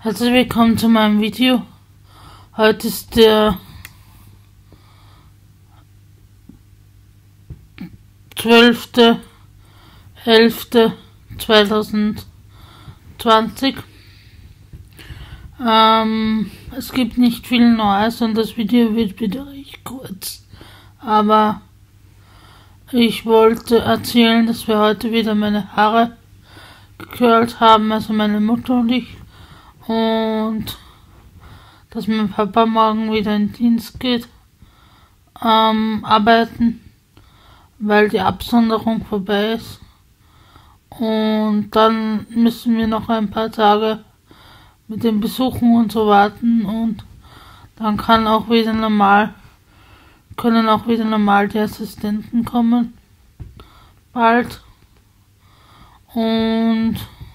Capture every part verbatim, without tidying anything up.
Herzlich willkommen zu meinem Video. Heute ist der zwölfte elfte zweitausendzwanzig. Ähm, es gibt nicht viel Neues und das Video wird wieder recht kurz. Aber ich wollte erzählen, dass wir heute wieder meine Haare gekurlt haben, also meine Mutter und ich. Und dass mein Papa morgen wieder in den Dienst geht, ähm, arbeiten, weil die Absonderung vorbei ist. Und dann müssen wir noch ein paar Tage mit den Besuchen und so warten und dann kann auch wieder normal, können auch wieder normal die Assistenten kommen. Bald. Und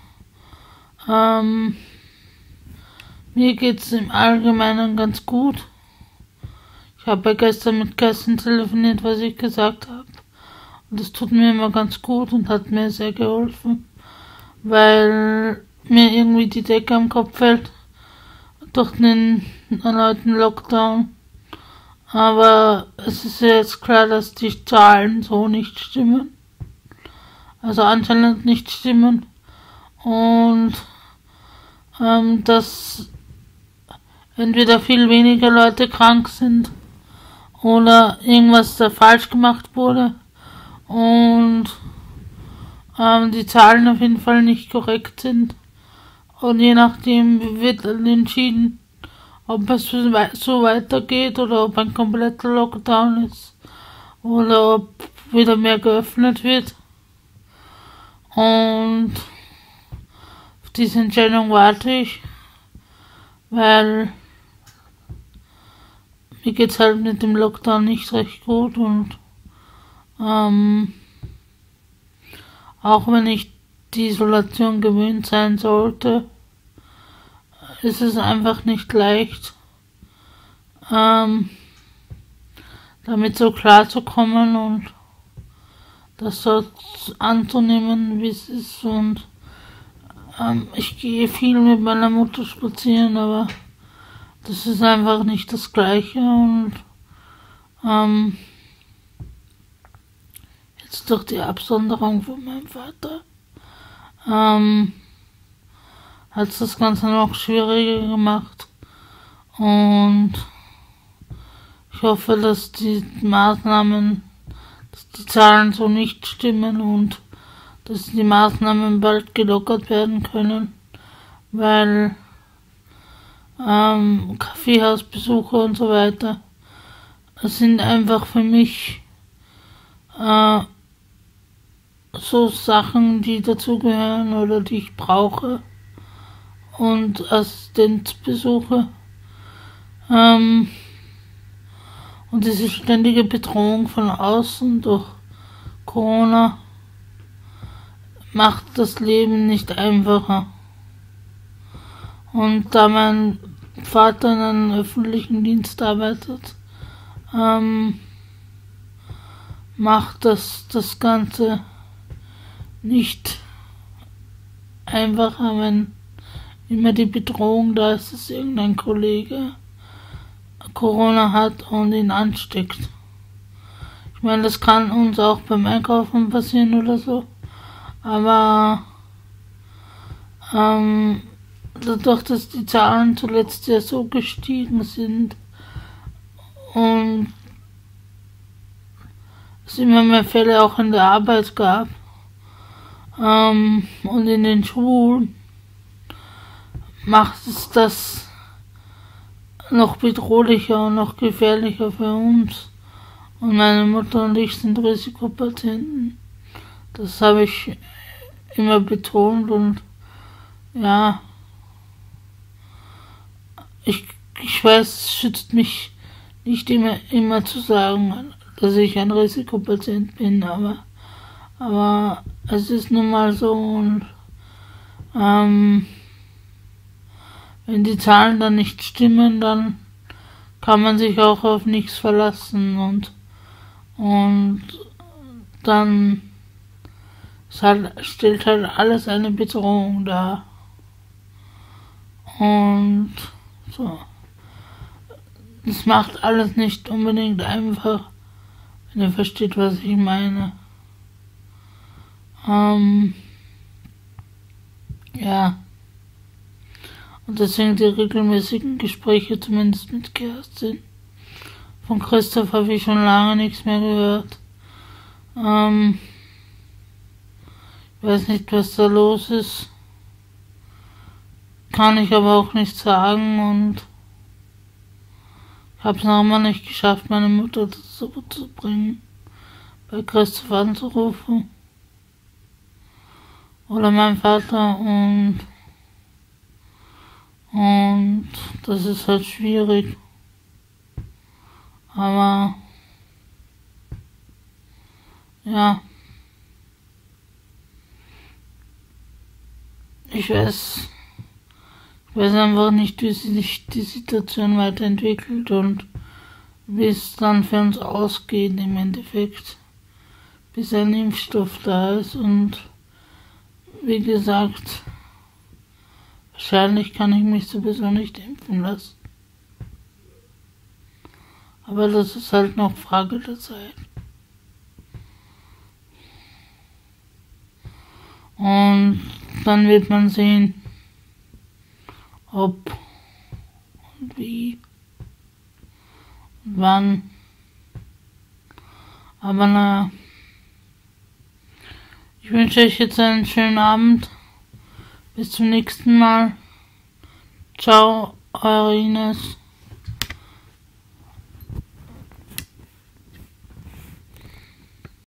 ähm, mir geht's im Allgemeinen ganz gut. Ich habe ja gestern mit Kerstin telefoniert, was ich gesagt habe. Und das tut mir immer ganz gut und hat mir sehr geholfen, weil mir irgendwie die Decke am Kopf fällt durch den erneuten Lockdown. Aber es ist ja jetzt klar, dass die Zahlen so nicht stimmen. Also anscheinend nicht stimmen. Und ähm, dass entweder viel weniger Leute krank sind oder irgendwas da falsch gemacht wurde und ähm, die Zahlen auf jeden Fall nicht korrekt sind. Und je nachdem wird dann entschieden, ob es so weitergeht oder ob ein kompletter Lockdown ist oder ob wieder mehr geöffnet wird. Und auf diese Entscheidung warte ich, weil mir geht's halt mit dem Lockdown nicht recht gut und ähm, auch wenn ich die Isolation gewöhnt sein sollte, ist es einfach nicht leicht, ähm, damit so klar zu kommen und das so anzunehmen, wie es ist. Und ähm, ich gehe viel mit meiner Mutter spazieren, aber das ist einfach nicht das Gleiche. Und ähm, jetzt durch die Absonderung von meinem Vater ähm, hat es das Ganze noch schwieriger gemacht. Und ich hoffe, dass die Maßnahmen, dass die Zahlen so nicht stimmen und dass die Maßnahmen bald gelockert werden können, weil ähm, Kaffeehausbesuche und so weiter, das sind einfach für mich äh, so Sachen, die dazugehören oder die ich brauche. Und Assistenzbesuche ähm, und diese ständige Bedrohung von außen durch Corona macht das Leben nicht einfacher. Und da mein Vater in einem öffentlichen Dienst arbeitet, ähm, macht das das Ganze nicht einfacher, wenn immer die Bedrohung da ist, dass irgendein Kollege Corona hat und ihn ansteckt. Ich meine, das kann uns auch beim Einkaufen passieren oder so, aber ähm, dadurch, dass die Zahlen zuletzt ja so gestiegen sind und es immer mehr Fälle auch in der Arbeit gab ähm, und in den Schulen, macht es das noch bedrohlicher und noch gefährlicher für uns. Und meine Mutter und ich sind Risikopatienten. Das habe ich immer betont und ja, ich, ich weiß, es schützt mich nicht immer, immer zu sagen, dass ich ein Risikopatient bin, aber, aber es ist nun mal so und ähm, wenn die Zahlen dann nicht stimmen, dann kann man sich auch auf nichts verlassen und, und dann ist halt, stellt halt alles eine Bedrohung dar. Und so. Das macht alles nicht unbedingt einfach, wenn ihr versteht, was ich meine. Ähm, ja. Und deswegen die regelmäßigen Gespräche zumindest mit Kerstin. Von Christoph habe ich schon lange nichts mehr gehört. Ähm, ich weiß nicht, was da los ist. Kann ich aber auch nicht sagen und ich habe es noch immer nicht geschafft, meine Mutter dazu zu bringen, bei Christoph anzurufen. Oder mein Vater und und das ist halt schwierig. Aber ja, ich weiß, ich weiß einfach nicht, wie sich die Situation weiterentwickelt und wie es dann für uns ausgeht im Endeffekt, bis ein Impfstoff da ist. Und wie gesagt, wahrscheinlich kann ich mich sowieso nicht impfen lassen. Aber das ist halt noch Frage der Zeit. Und dann wird man sehen, ob und wie und wann. Aber naja, ich wünsche euch jetzt einen schönen Abend. Bis zum nächsten Mal. Ciao, eure Ines.